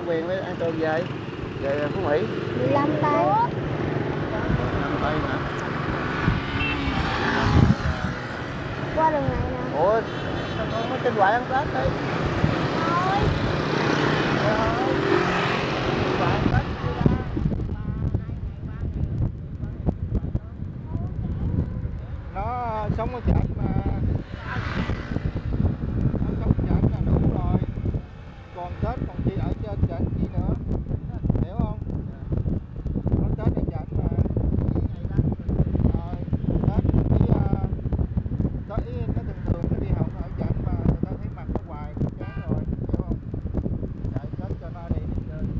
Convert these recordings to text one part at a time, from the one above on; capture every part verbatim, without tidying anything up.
Quyền mới ăn cơm về về Phú Mỹ. mười lăm tay. năm tay hả? Qua đường này nè. Ủa sao con mới trên Hoài ăn Tết đi. Thôi. Rồi. Hoài ăn Tết đi ra. Nó sống ở trển mà. Nó sống ở trển là đủ rồi. Còn Tết còn chi ở trên trển chi nữa. Hiểu không? Nó Tết ở trển mà. Rồi, Tết với uh, Tết ý, nó thường thường nó đi học ở trển mà người ta thấy mặt nó hoài cũng chán rồi, hiểu không? Chạy Tết cho nó đi đi chơi.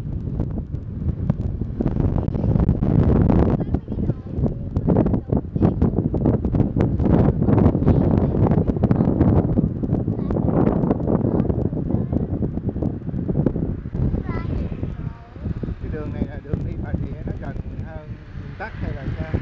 Cái đường này là đường đi Bà Rịa nó gần hơn đường tắt hay là sao?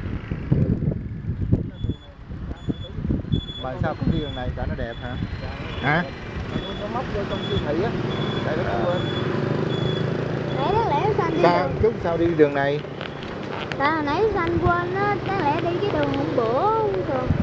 Mà sao cũng đi đường này cả nó đẹp hả? Hả? Nó móc vô trong siêu thị á. Tại nó quên. Nãy đáng lẽ xanh đi Sao đường. chút sao đi đường này? Tại hồi nãy xanh quên á, đáng lẽ đi cái đường hôm bữa thường.